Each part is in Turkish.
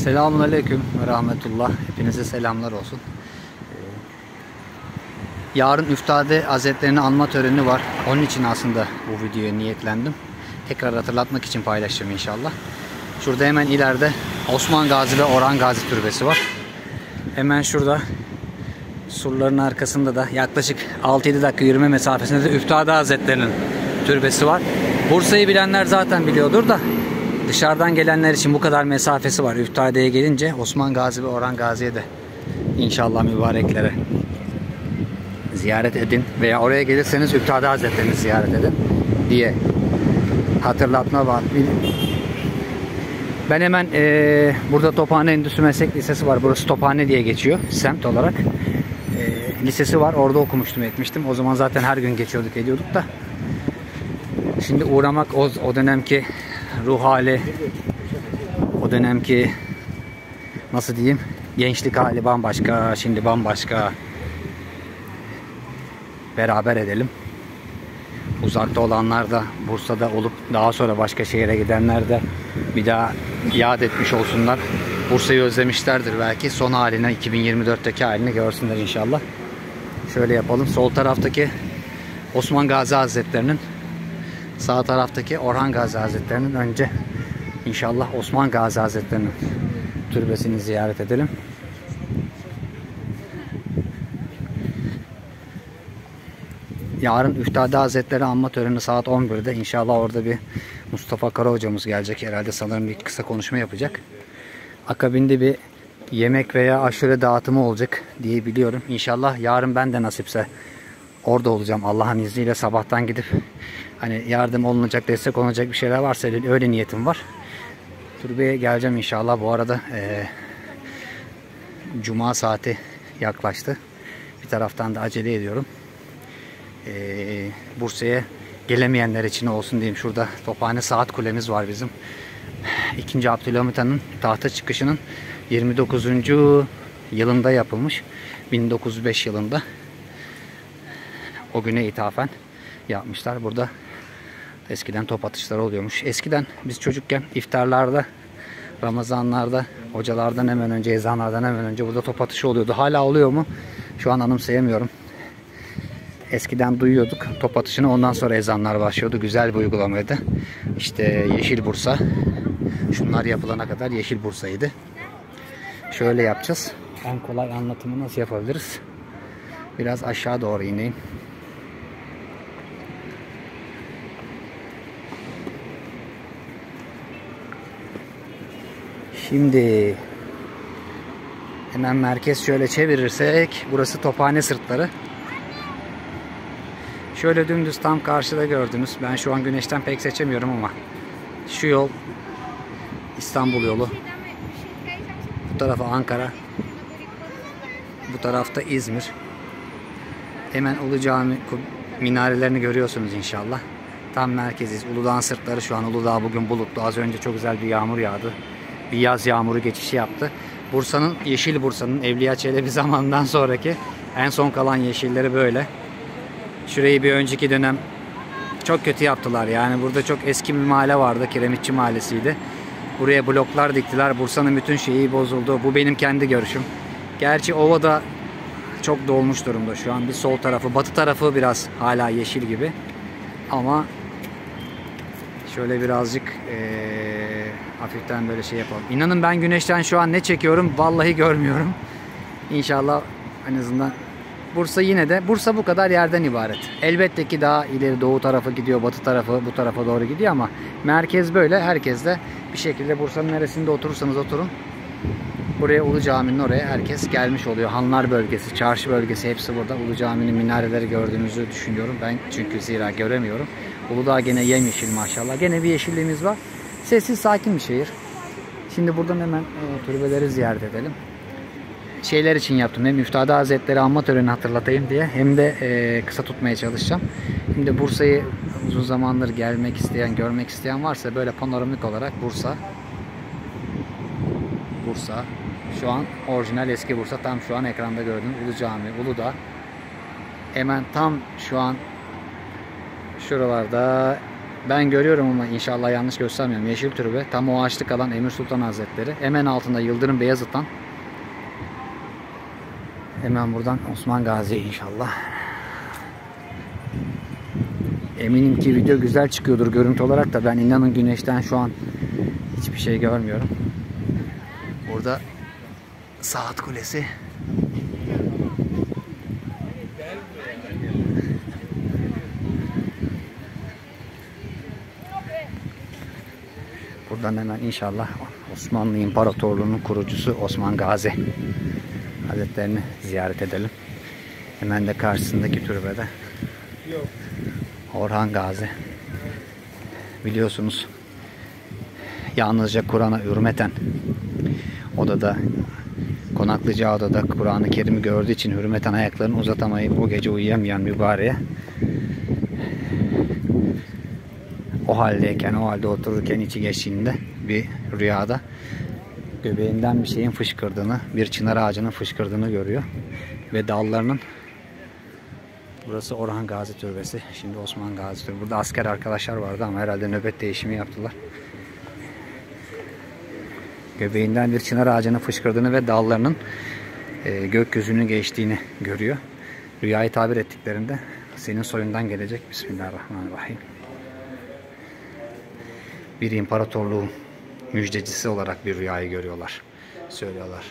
Selamünaleyküm ve rahmetullah. Hepinize selamlar olsun. Yarın Üftade Hazretlerini anma töreni var. Onun için aslında bu videoya niyetlendim. Tekrar hatırlatmak için paylaşacağım inşallah. Şurada hemen ileride Osman Gazi ve Orhan Gazi türbesi var. Hemen şurada surların arkasında da yaklaşık 6-7 dakika yürüme mesafesinde de Üftade Hazretlerinin türbesi var. Bursa'yı bilenler zaten biliyordur da dışarıdan gelenler için bu kadar mesafesi var. Üftade'ye gelince Osman Gazi ve Orhan Gazi'ye de inşallah mübareklere ziyaret edin veya oraya gelirseniz Üftade Hazretlerini ziyaret edin diye hatırlatma var. Ben hemen burada Tophane Endüstri Meslek Lisesi var. Burası Tophane diye geçiyor semt olarak. Lisesi var. Orada okumuştum, etmiştim. O zaman zaten her gün geçiyorduk, ediyorduk da. Şimdi uğramak o dönemki ruh hali, o dönemki nasıl diyeyim, gençlik hali bambaşka, şimdi bambaşka. Beraber edelim. Uzakta olanlar da Bursa'da olup daha sonra başka şehire gidenler de bir daha yad etmiş olsunlar. Bursa'yı özlemişlerdir belki. Son haline, 2024'teki halini görsünler inşallah. Şöyle yapalım. Sol taraftaki Osman Gazi Hazretlerinin, sağ taraftaki Orhan Gazi Hazretlerinin, önce inşallah Osman Gazi Hazretlerinin türbesini ziyaret edelim. Yarın Üftade Hazretleri anma töreni saat 11'de. İnşallah orada bir Mustafa Kara hocamız gelecek. Herhalde sanırım bir kısa konuşma yapacak. Akabinde bir yemek veya aşure dağıtımı olacak diye biliyorum. İnşallah yarın ben de nasipse orada olacağım. Allah'ın izniyle sabahtan gidip hani yardım olunacak, destek olunacak bir şeyler varsa öyle niyetim var. Türbeye geleceğim inşallah. Bu arada Cuma saati yaklaştı. Bir taraftan da acele ediyorum. Bursa'ya gelemeyenler için olsun diyeyim. Şurada Tophane Saat Kulemiz var bizim. 2. Abdülhamit Han'ın tahta çıkışının 29. yılında yapılmış. 1905 yılında. O güne ithafen yapmışlar. Burada eskiden top atışları oluyormuş. Eskiden biz çocukken iftarlarda, Ramazanlarda, hocalardan hemen önce, ezanlardan hemen önce burada top atışı oluyordu. Hala oluyor mu? Şu an anımsayamıyorum. Eskiden duyuyorduk top atışını, ondan sonra ezanlar başlıyordu. Güzel bir uygulamaydı. İşte Yeşil Bursa. Şunlar yapılana kadar Yeşil Bursa'ydı. Şöyle yapacağız. En kolay anlatımı nasıl yapabiliriz? Biraz aşağı doğru ineyim. Şimdi hemen merkez şöyle çevirirsek burası Tophane Sırtları. Şöyle dümdüz tam karşıda gördünüz. Ben şu an güneşten pek seçemiyorum ama şu yol İstanbul yolu. Bu tarafa Ankara. Bu tarafta İzmir. Hemen Ulu Cami minarelerini görüyorsunuz inşallah. Tam merkeziz. Uludağ'ın sırtları şu an. Uludağ bugün bulutlu. Az önce çok güzel bir yağmur yağdı. Bir yaz yağmuru geçişi yaptı. Bursa'nın, Yeşil Bursa'nın Evliya Çelebi zamanından sonraki en son kalan yeşilleri böyle. Şurayı bir önceki dönem çok kötü yaptılar. Yani burada çok eski bir mahalle vardı. Kiremitçi Mahallesi'ydi. Buraya bloklar diktiler. Bursa'nın bütün şeyi bozuldu. Bu benim kendi görüşüm. Gerçi ovada çok dolmuş durumda şu an. Bir sol tarafı, batı tarafı biraz hala yeşil gibi. Ama şöyle birazcık hafiften böyle şey yapalım. İnanın ben güneşten şu an ne çekiyorum vallahi görmüyorum. İnşallah en azından Bursa yine de, Bursa bu kadar yerden ibaret. Elbette ki daha ileri doğu tarafı gidiyor, batı tarafı bu tarafa doğru gidiyor ama merkez böyle. Herkes de bir şekilde Bursa'nın neresinde oturursanız oturun, buraya Ulu Cami'nin oraya herkes gelmiş oluyor. Hanlar bölgesi, çarşı bölgesi hepsi burada. Ulu Cami'nin minareleri gördüğünüzü düşünüyorum. Ben çünkü zira göremiyorum. Uludağ gene yemyeşil maşallah. Gene bir yeşilliğimiz var. Sessiz, sakin bir şehir. Şimdi buradan hemen türbeleri ziyaret edelim. Şeyler için yaptım. Hem Üftade Hazretleri anma töreni hatırlatayım diye, hem de kısa tutmaya çalışacağım. Şimdi Bursa'yı uzun zamandır gelmek isteyen, görmek isteyen varsa böyle panoramik olarak Bursa. Şu an orijinal eski Bursa. Tam şu an ekranda gördüğünüz Ulu Cami, Uludağ. Hemen tam şu an şuralarda Ben görüyorum ama inşallah yanlış göstermiyorum. Yeşil Türbe. Tam o ağaçlık alan Emir Sultan Hazretleri. Hemen altında Yıldırım Beyazıt'tan. Hemen buradan Osman Gazi inşallah. Eminim ki video güzel çıkıyordur görüntü olarak da ben inanın güneşten şu an hiçbir şey görmüyorum. Burada Saat Kulesi. Buradan hemen inşallah Osmanlı İmparatorluğu'nun kurucusu Osman Gazi Hazretlerini ziyaret edelim. Hemen de karşısındaki türbede Orhan Gazi. Biliyorsunuz yalnızca Kur'an'a hürmeten odada, konaklayacağı odada Kur'an-ı Kerim'i gördüğü için hürmeten ayaklarını uzatamayıp o gece uyuyamayan mübareğe o halde otururken içi geçtiğinde bir rüyada göbeğinden bir şeyin fışkırdığını, bir çınar ağacının fışkırdığını görüyor. Ve dallarının, burası Orhan Gazi Türbesi. Şimdi Osman Gazi Türbesi. Burada asker arkadaşlar vardı ama herhalde nöbet değişimi yaptılar. Göbeğinden bir çınar ağacının fışkırdığını ve dallarının gökyüzünü geçtiğini görüyor. Rüyayı tabir ettiklerinde senin soyundan gelecek. Bismillahirrahmanirrahim. Bir imparatorluğun müjdecisi olarak bir rüyayı görüyorlar. Söylüyorlar.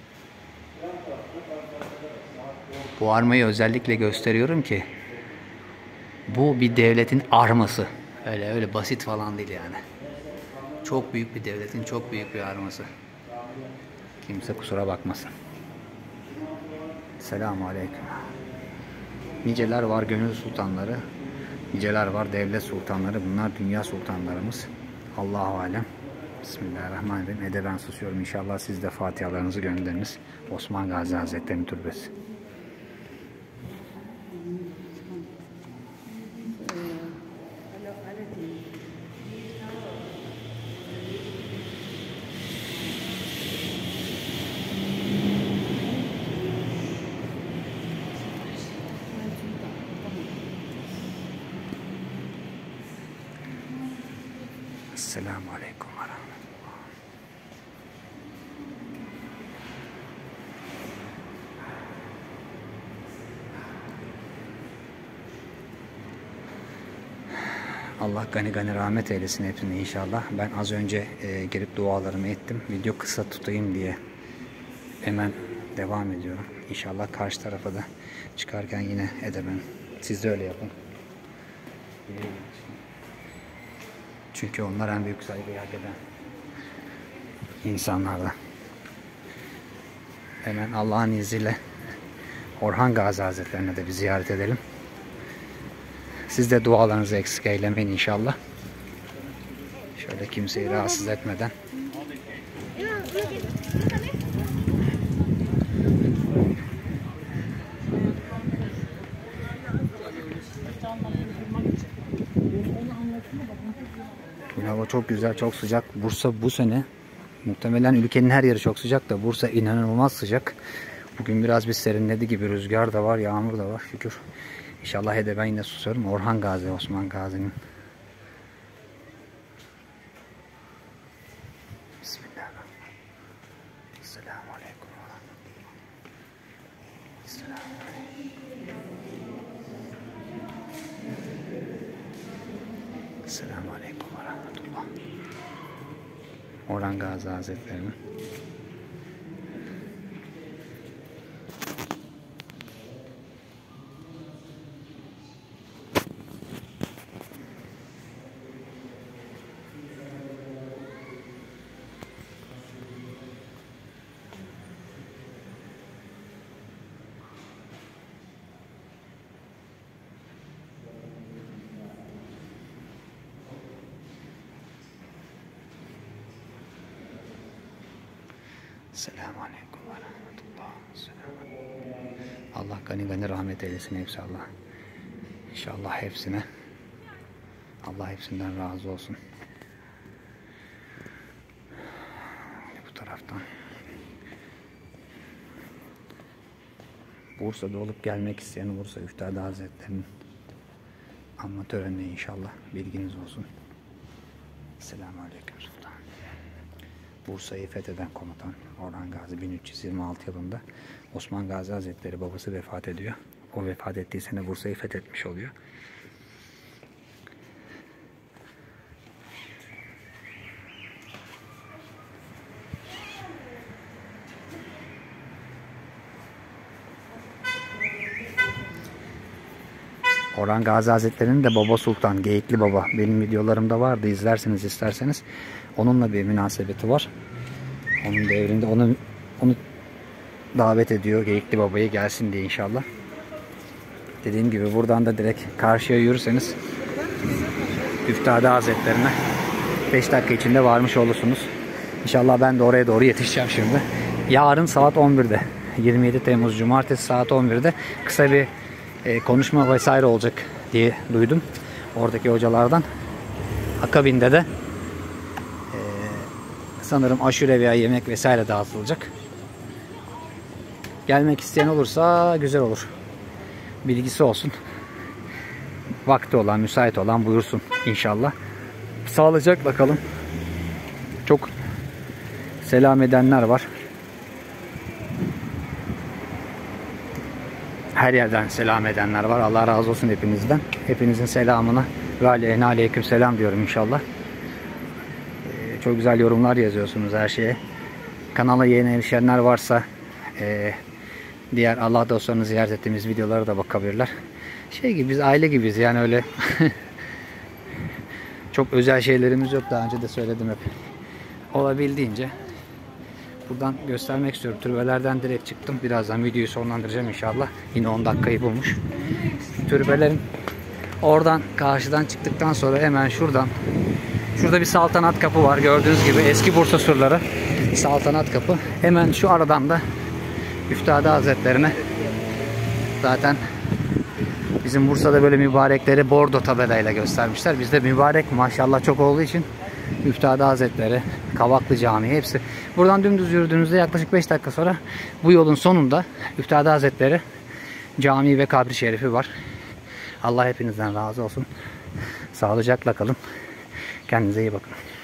Bu armayı özellikle gösteriyorum ki bu bir devletin arması. Öyle basit falan değil yani. Çok büyük bir devletin çok büyük bir arması. Kimse kusura bakmasın. Selamun Aleyküm. Niceler var gönül sultanları. Niceler var devlet sultanları. Bunlar dünya sultanlarımız. Allahu alem. Bismillahirrahmanirrahim. Ben susuyorum. İnşallah siz de fatihalarınızı gönderiniz. Osman Gazi Hazretleri'nin türbesi. Esselamu Aleyküm ve Rahmetullah. Allah gani gani rahmet eylesin hepsini inşallah. Ben az önce girip dualarımı ettim. Video kısa tutayım diye hemen devam ediyorum. İnşallah karşı tarafa da çıkarken yine edemem. Siz de öyle yapın. Çünkü onlar en büyük saygıyı hak eden insanlardan. Hemen Allah'ın izniyle Orhan Gazi Hazretlerine de bir ziyaret edelim. Siz de dualarınızı eksik eylemeyin inşallah. Şöyle kimseyi rahatsız etmeden. Hava çok güzel, çok sıcak. Bursa bu sene muhtemelen ülkenin her yeri çok sıcak da Bursa inanılmaz sıcak. Bugün biraz bir serinledi gibi, rüzgar da var, yağmur da var şükür. İnşallah ben yine susuyorum. Orhan Gazi, Osman Gazi'nin. Bismillahirrahmanirrahim. Esselamu Aleyküm ve Rahmetullah. Esselamu Aleyküm. Esselamu Aleyküm ve Rahmetullah. Orhan Gazi Hazretleri'nin. Selamun Aleyküm ve Rahmetullah. Allah gani gani rahmet eylesin hepsi Allah. İnşallah hepsine. Allah hepsinden razı olsun. Bu taraftan. Bursa'da olup gelmek isteyen Bursa Üftade Hazretleri'nin Anma törenine inşallah. Bilginiz olsun. Selamünaleyküm Sultan. Bursa'yı fetheden komutan Orhan Gazi 1326 yılında Osman Gazi Hazretleri babası vefat ediyor. O vefat ettiği sene Bursa'yı fethetmiş oluyor. Orhan Gazi Hazretleri'nin de Baba Sultan, Geyikli Baba. Benim videolarımda vardı, izlerseniz isterseniz. Onunla bir münasebeti var. Onun devrinde onu davet ediyor, Geyikli Baba'yı gelsin diye inşallah. Dediğim gibi buradan da direkt karşıya yürürseniz Üftade Hazretlerine 5 dakika içinde varmış olursunuz. İnşallah ben de oraya doğru yetişeceğim şimdi. Yarın saat 11'de. 27 Temmuz Cumartesi saat 11'de kısa bir konuşma vesaire olacak diye duydum oradaki hocalardan. Akabinde de sanırım aşure veya yemek vesaire dağıtılacak. Gelmek isteyen olursa güzel olur. Bilgisi olsun. Vakti olan, müsait olan buyursun inşallah. Sağlıcakla kalın. Çok selam edenler var. Her yerden selam edenler var. Allah razı olsun hepinizden. Hepinizin selamına ve aleyhine aleyküm selam diyorum inşallah. Çok güzel yorumlar yazıyorsunuz her şeye. Kanala yeni erişenler varsa diğer Allah dostlarını ziyaret ettiğimiz videolara da bakabilirler. Şey gibi, biz aile gibiyiz yani, öyle çok özel şeylerimiz yok, daha önce de söyledim hep. Olabildiğince buradan göstermek istiyorum. Türbelerden direkt çıktım. Birazdan videoyu sonlandıracağım inşallah. Yine 10 dakikayı bulmuş. Türbelerin oradan, karşıdan çıktıktan sonra hemen şuradan, şurada bir saltanat kapı var. Gördüğünüz gibi eski Bursa surları. Saltanat kapı. Hemen şu aradan da Üftade Hazretlerine, zaten bizim Bursa'da böyle mübarekleri bordo tabelayla göstermişler. Bizde mübarek maşallah çok olduğu için Üftade Hazretleri, Kavaklı Camii hepsi. Buradan dümdüz yürüdüğünüzde yaklaşık 5 dakika sonra bu yolun sonunda Üftade Hazretleri Camii ve kabri şerifi var. Allah hepinizden razı olsun. Sağlıcakla kalın. Kendinize iyi bakın.